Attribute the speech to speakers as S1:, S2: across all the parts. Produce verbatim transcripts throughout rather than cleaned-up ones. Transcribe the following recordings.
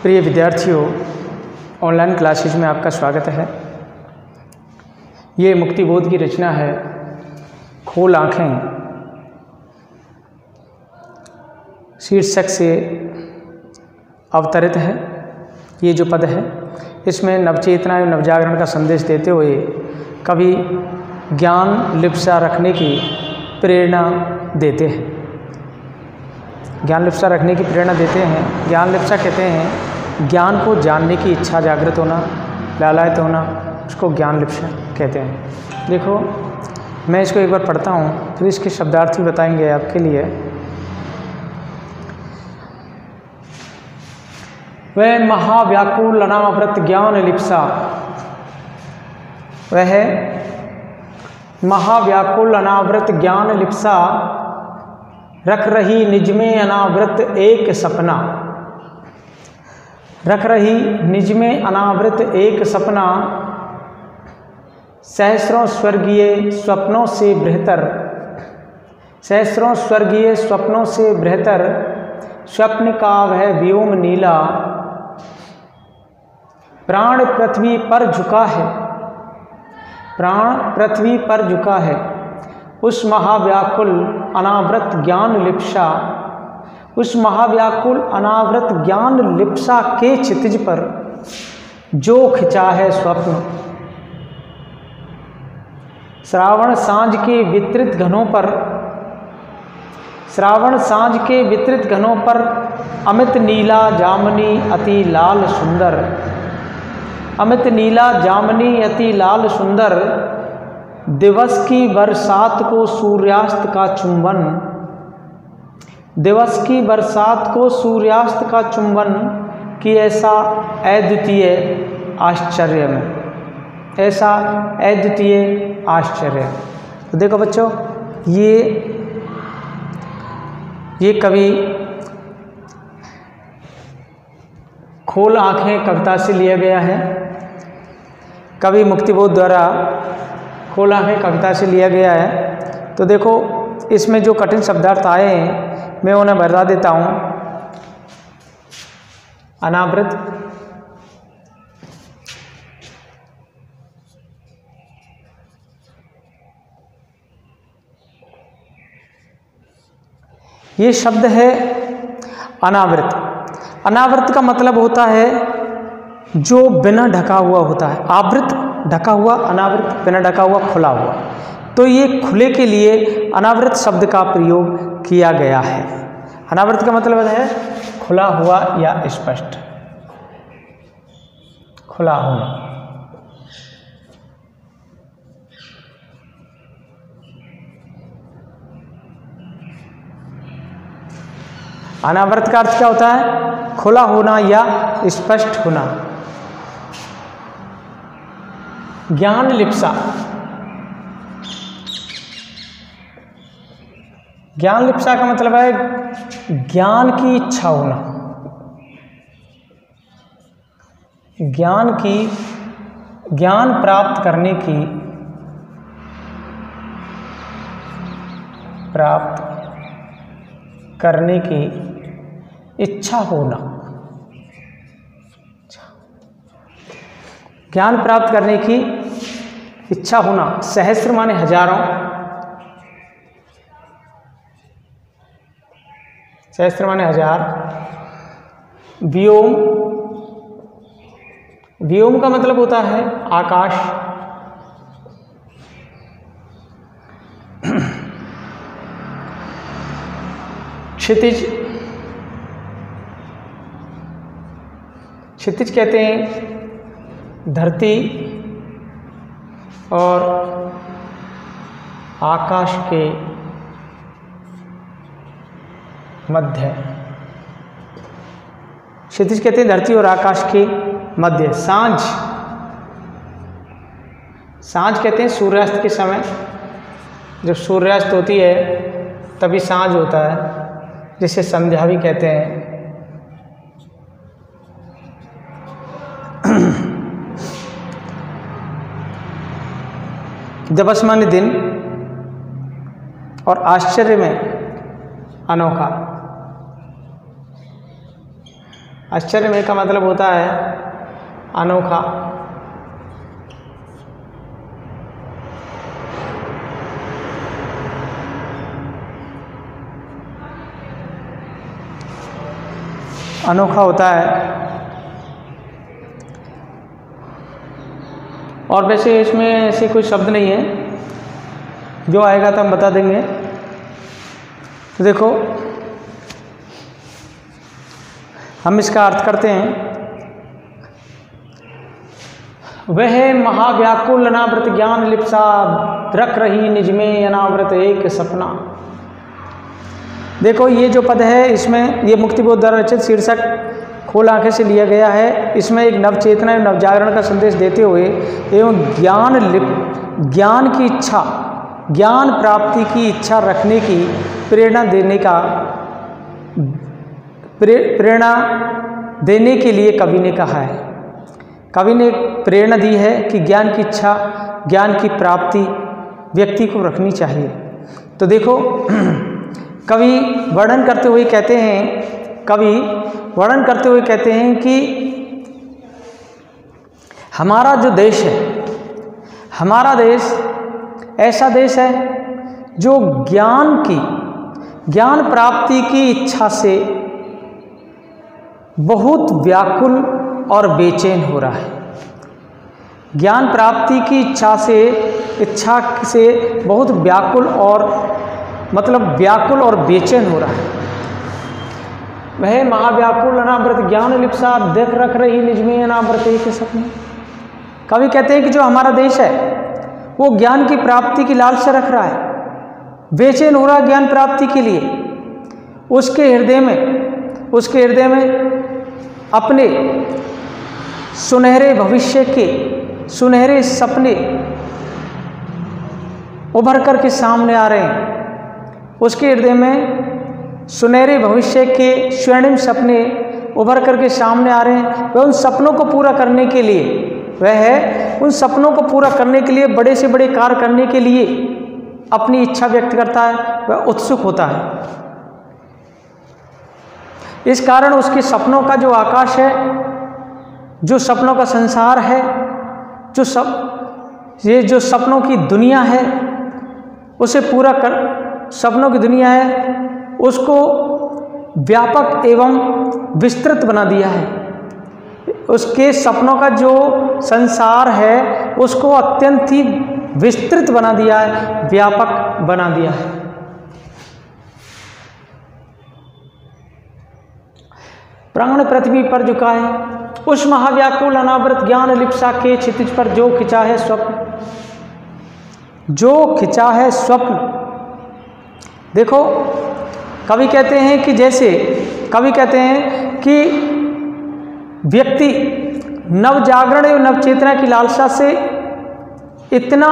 S1: प्रिय विद्यार्थियों, online classes में आपका स्वागत है। ये मुक्तिबोध की रचना है खोल आँखें शीर्षक से अवतरित है। ये जो पद है इसमें नवचेतना एवं नवजागरण का संदेश देते हुए कवि ज्ञान लिप्सा रखने की प्रेरणा देते हैं। ज्ञान लिप्सा रखने की प्रेरणा देते हैं। ज्ञान लिप्सा कहते हैं ज्ञान को जानने की इच्छा जागृत होना, लालायित होना, उसको ज्ञान लिप्सा कहते हैं। देखो, मैं इसको एक बार पढ़ता हूँ फिर इसके शब्दार्थ भी बताएंगे आपके लिए। वह महाव्याकुल अनावृत ज्ञान लिप्सा, वह महाव्याकुल अनावृत ज्ञान लिप्सा रख रही निज में अनावृत एक सपना, रख रही निज में अनावृत एक सपना, सहस्रों स्वर्गीय स्वप्नों से बेहतर, सहस्रों स्वर्गीय स्वप्नों से बेहतर, स्वप्न का वह व्योम नीला, प्राण पृथ्वी पर झुका है, प्राण पृथ्वी पर झुका है, उस महाव्याकुल अनावृत ज्ञान लिप्सा, उस महाव्याकुल अनावृत ज्ञान लिप्सा के क्षितिज पर जो खिंचा है स्वप्न, श्रावण सांझ के वितरित घनों पर, श्रावण सांझ के वितरित घनों पर अमित नीला जामनी अति लाल सुंदर, अमित नीला जामनी अति लाल सुंदर, दिवस की बरसात को सूर्यास्त का चुंबन, दिवस की बरसात को सूर्यास्त का चुंबन कि ऐसा अद्वितीय आश्चर्य में, ऐसा अद्वितीय आश्चर्य। तो देखो बच्चों, ये ये कवि खोल आँखें कविता से लिया गया है। कवि मुक्तिबोध द्वारा खोल आँखें कविता से लिया गया है। तो देखो, इसमें जो कठिन शब्दार्थ आए हैं मैं उन्हें बता देता हूँ। अनावृत, ये शब्द है अनावृत। अनावृत का मतलब होता है जो बिना ढका हुआ होता है। आवृत ढका हुआ, अनावृत बिना ढका हुआ, खुला हुआ। तो ये खुले के लिए अनावृत शब्द का प्रयोग किया गया है। अनावृत का मतलब है खुला हुआ या स्पष्ट, खुला होना। अनावृत का अर्थ क्या होता है? खुला होना या स्पष्ट होना। ज्ञान लिप्सा, ज्ञान लिप्सा का मतलब है ज्ञान की इच्छा होना, ज्ञान की, ज्ञान प्राप्त करने की, प्राप्त करने की इच्छा होना, ज्ञान प्राप्त करने की इच्छा होना। सहस्र माने हजारों, सहस्र माने हजार। व्योम, व्योम का मतलब होता है आकाश। क्षितिज, क्षितिज कहते हैं धरती और आकाश के मध्य, क्षितिज कहते हैं धरती और आकाश के मध्य। सांझ, सांझ कहते हैं सूर्यास्त के समय, जब सूर्यास्त होती है तभी सांझ होता है, जिसे संध्या भी कहते हैं। दिवस माने दिन और आश्चर्य में अनोखा, आश्चर्यमय का मतलब होता है अनोखा। अनोखा होता है। और वैसे इसमें ऐसे कोई शब्द नहीं है, जो आएगा तो हम बता देंगे। तो देखो हम इसका अर्थ करते हैं, वह महाव्याकुल अनावृत ज्ञान लिप्सा रख रही निज में अनावृत एक सपना। देखो ये जो पद है इसमें ये मुक्तिबोध द्वारा रचित शीर्षक खोल आंखें से लिया गया है। इसमें एक नव चेतना एवं नवजागरण का संदेश देते हुए एवं ज्ञान लिप ज्ञान की इच्छा ज्ञान प्राप्ति की इच्छा रखने की प्रेरणा देने का प्रे, प्रेरणा देने के लिए कवि ने कहा है। कवि ने प्रेरणा दी है कि ज्ञान की इच्छा ज्ञान की प्राप्ति व्यक्ति को रखनी चाहिए। तो देखो कवि वर्णन करते हुए कहते हैं कवि वर्णन करते हुए कहते हैं कि हमारा जो देश है, हमारा देश ऐसा देश है जो ज्ञान की ज्ञान प्राप्ति की इच्छा से बहुत व्याकुल और बेचैन हो रहा है। ज्ञान प्राप्ति की इच्छा से इच्छा से बहुत व्याकुल और मतलब व्याकुल और बेचैन हो रहा है। वह महाव्याकुल अनावृत ज्ञान लिप्सा देख रख रही निज में अनावृत एक सपने। कवि कहते हैं कि जो हमारा देश है वो ज्ञान की प्राप्ति की लालसा रख रहा है, बेचैन हो रहा है ज्ञान प्राप्ति के लिए। उसके हृदय में उसके हृदय में अपने सुनहरे भविष्य के सुनहरे सपने उभर कर के सामने आ रहे हैं। उसके हृदय में सुनहरे भविष्य के स्वर्णिम सपने उभर करके सामने आ रहे हैं। वह उन सपनों को पूरा करने के लिए वह है उन सपनों को पूरा करने के लिए बड़े से बड़े कार्य करने के लिए अपनी इच्छा व्यक्त करता है, वह उत्सुक होता है। इस कारण उसके सपनों का जो आकाश है, जो सपनों का संसार है, जो सब ये जो सपनों की दुनिया है उसे पूरा कर सपनों की दुनिया है उसको व्यापक एवं विस्तृत बना दिया है। उसके सपनों का जो संसार है उसको अत्यंत ही विस्तृत बना दिया है, व्यापक बना दिया है। प्राण पृथ्वी पर झुका है, उस महाव्याकुल अनावृत ज्ञान लिप्सा के क्षितिज पर जो खिंचा है स्वप्न, जो खिंचा है स्वप्न। देखो कवि कहते हैं कि जैसे कवि कहते हैं कि व्यक्ति नव जागरण एवं नव चेतना की लालसा से इतना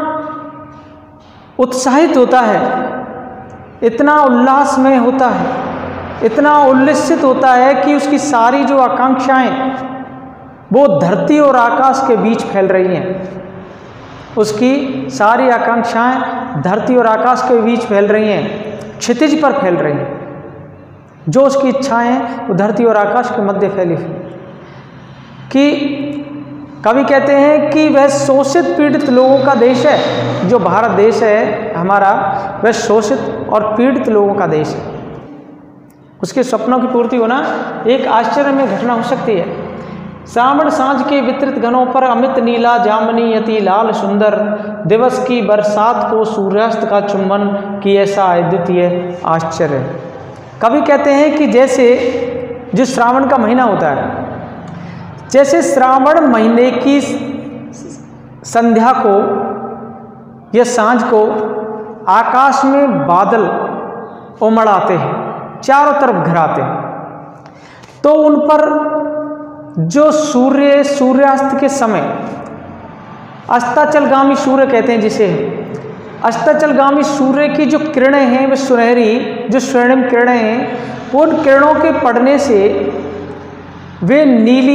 S1: उत्साहित होता है, इतना उल्लास में होता है, इतना उल्लसित होता है कि उसकी सारी जो आकांक्षाएं वो धरती और आकाश के बीच फैल रही हैं। उसकी सारी आकांक्षाएं धरती और आकाश के बीच फैल रही हैं, क्षितिज पर फैल रही हैं। जो उसकी इच्छाएं वो धरती और आकाश के मध्य फैली हुई। कि कवि कहते हैं कि वह शोषित पीड़ित लोगों का देश है। जो भारत देश है हमारा, वह शोषित और पीड़ित लोगों का देश है। उसके सपनों की पूर्ति होना एक आश्चर्यमय घटना हो सकती है। श्रावण सांझ के वितरित घनों पर अमित नीला जामनी अति लाल सुंदर दिवस की बरसात को सूर्यास्त का चुंबन की ऐसा अद्वितीय आश्चर्य। कवि कहते हैं कि जैसे जो श्रावण का महीना होता है, जैसे श्रावण महीने की संध्या को या सांझ को आकाश में बादल उमड़ आते हैं, चारों तरफ घिराते हैं, तो उन पर जो सूर्य सूर्यास्त के समय अस्ताचलगामी सूर्य कहते हैं जिसे, अस्ताचलगामी सूर्य की जो किरणें हैं वे सुनहरी जो स्वर्णिम किरणें हैं, उन किरणों के पड़ने से वे नीली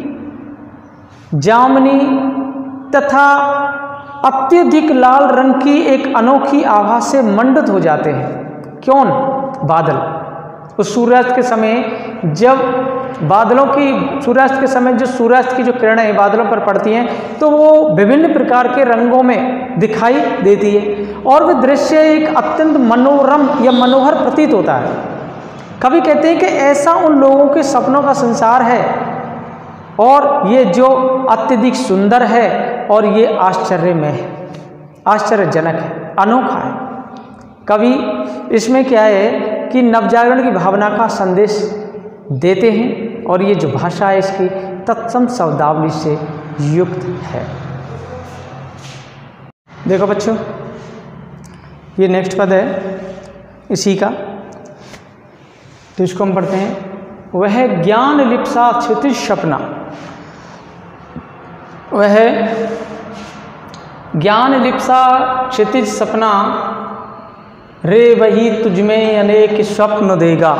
S1: जामनी तथा अत्यधिक लाल रंग की एक अनोखी आभा से मंडित हो जाते हैं। क्यों? बादल। उस सूर्यास्त के समय जब बादलों की सूर्यास्त के समय जो सूर्यास्त की जो किरणें बादलों पर पड़ती हैं तो वो विभिन्न प्रकार के रंगों में दिखाई देती है और वह दृश्य एक अत्यंत मनोरम या मनोहर प्रतीत होता है। कवि कहते हैं कि ऐसा उन लोगों के सपनों का संसार है और ये जो अत्यधिक सुंदर है और ये आश्चर्यमय है, आश्चर्यजनक है, अनोखा है। कवि इसमें क्या है कि नवजागरण की भावना का संदेश देते हैं और ये जो भाषा है इसकी तत्सम शब्दावली से युक्त है। देखो बच्चों, ये नेक्स्ट पद है इसी का, तो इसको हम पढ़ते हैं। वह ज्ञान लिप्सा क्षितिज सपना, वह ज्ञान लिप्सा क्षितिज सपना, रे वही तुझमें अनेक स्वप्न देगा,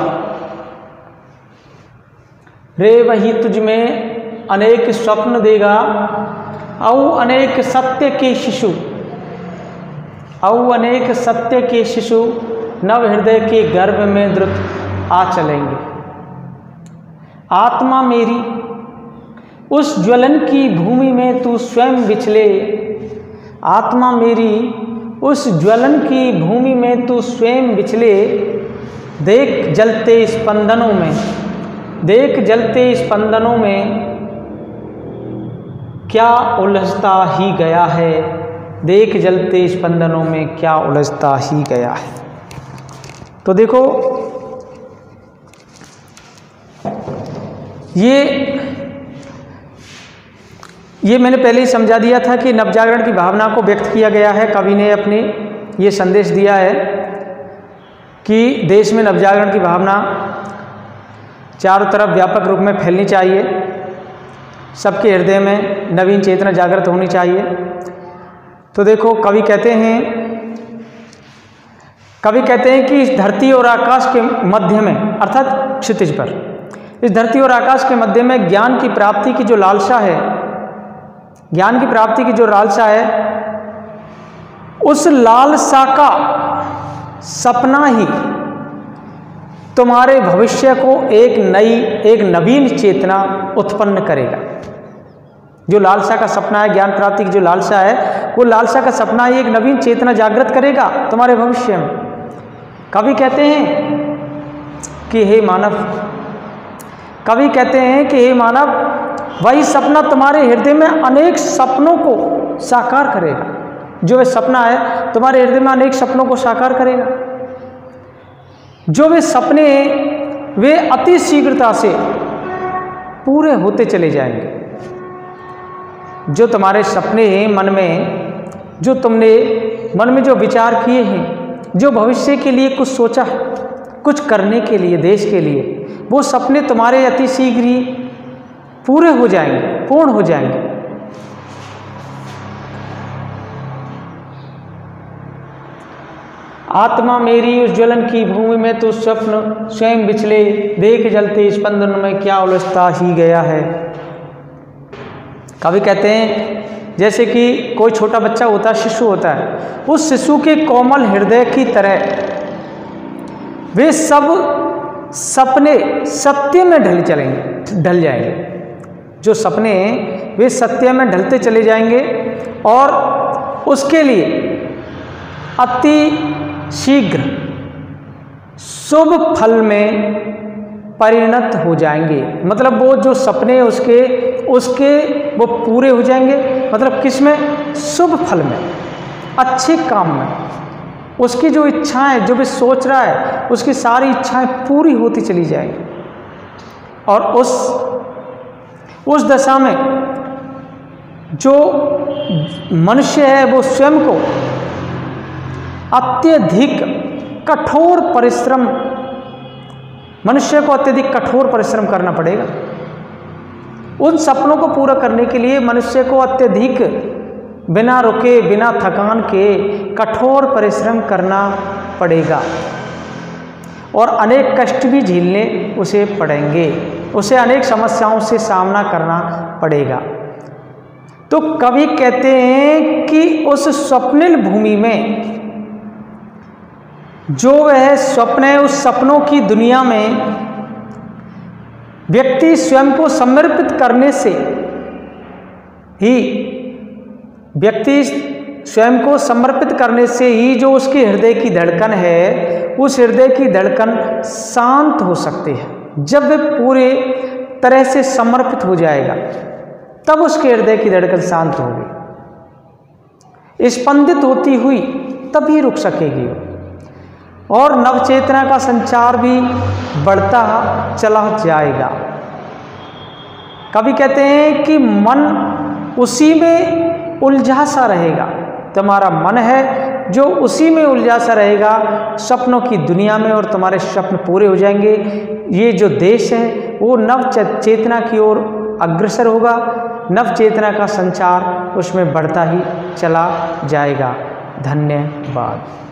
S1: रे वही तुझमें अनेक स्वप्न देगा, औ अनेक सत्य के शिशु, औ अनेक सत्य के शिशु नव हृदय के गर्भ में द्रुत आ चलेंगे। आत्मा मेरी उस ज्वलन की भूमि में तू स्वयं बिछले, आत्मा मेरी उस ज्वलन की भूमि में तू स्वयं बिछले, देख जलते स्पंदनों में, देख जलते स्पंदनों में क्या उलझता ही गया है, देख जलते स्पंदनों में क्या उलझता ही गया है। तो देखो ये ये मैंने पहले ही समझा दिया था कि नवजागरण की भावना को व्यक्त किया गया है। कवि ने अपने ये संदेश दिया है कि देश में नवजागरण की भावना चारों तरफ व्यापक रूप में फैलनी चाहिए, सबके हृदय में नवीन चेतना जागृत होनी चाहिए। तो देखो कवि कहते हैं कवि कहते हैं कि इस धरती और आकाश के मध्य में, अर्थात क्षितिज पर, इस धरती और आकाश के मध्य में ज्ञान की प्राप्ति की जो लालसा है, ज्ञान की प्राप्ति की जो लालसा है, उस लालसा का सपना ही तुम्हारे भविष्य को एक नई एक नवीन चेतना उत्पन्न करेगा। जो लालसा का सपना है, ज्ञान प्राप्ति की जो लालसा है, वो लालसा का सपना ही एक नवीन चेतना जागृत करेगा तुम्हारे भविष्य में। कवि कहते हैं कि हे मानव, कवि कहते हैं कि हे मानव, वही सपना तुम्हारे हृदय में अनेक सपनों को साकार करेगा। जो वे सपना है तुम्हारे हृदय में अनेक सपनों को साकार करेगा। जो वे सपने वे अति शीघ्रता से पूरे होते चले जाएंगे। जो तुम्हारे सपने हैं मन में, जो तुमने मन में जो विचार किए हैं, जो भविष्य के लिए कुछ सोचा है, कुछ करने के लिए, देश के लिए, वो सपने तुम्हारे अति शीघ्र ही पूरे हो जाएंगे, पूर्ण हो जाएंगे। आत्मा मेरी उस ज्वलन की भूमि में तो स्वप्न स्वयं बिछले, देख जलते स्पंदन में क्या उलझता ही गया है। कवि कहते हैं जैसे कि कोई छोटा बच्चा होता है, शिशु होता है, उस शिशु के कोमल हृदय की तरह वे सब सपने सत्य में ढल चलेंगे, ढल जाएंगे। जो सपने वे सत्य में ढलते चले जाएंगे और उसके लिए अति शीघ्र शुभ फल में परिणत हो जाएंगे। मतलब वो जो सपने उसके उसके वो पूरे हो जाएंगे, मतलब किस में? शुभ फल में, अच्छे काम में। उसकी जो इच्छाएं, जो भी सोच रहा है, उसकी सारी इच्छाएं पूरी होती चली जाएंगी। और उस उस दशा में जो मनुष्य है वो स्वयं को अत्यधिक कठोर परिश्रम, मनुष्य को अत्यधिक कठोर परिश्रम करना पड़ेगा। उन सपनों को पूरा करने के लिए मनुष्य को अत्यधिक बिना रुके, बिना थकान के कठोर परिश्रम करना पड़ेगा और अनेक कष्ट भी झेलने उसे पड़ेंगे, उसे अनेक समस्याओं से सामना करना पड़ेगा। तो कवि कहते हैं कि उस स्वप्निल भूमि में जो वह स्वप्न है, उस सपनों की दुनिया में व्यक्ति स्वयं को समर्पित करने से ही व्यक्ति स्वयं को समर्पित करने से ही जो उसके हृदय की धड़कन है, उस हृदय की धड़कन शांत हो सकती है। जब वह पूरे तरह से समर्पित हो जाएगा तब उसके हृदय की धड़कन शांत होगी, स्पंदित होती हुई तभी रुक सकेगी और नवचेतना का संचार भी बढ़ता चला जाएगा। कभी कहते हैं कि मन उसी में उलझा सा रहेगा। तुम्हारा मन है जो उसी में उलझा सा रहेगा सपनों की दुनिया में, और तुम्हारे स्वप्न पूरे हो जाएंगे। ये जो देश है वो नव चेतना की ओर अग्रसर होगा, नव चेतना का संचार उसमें बढ़ता ही चला जाएगा। धन्यवाद।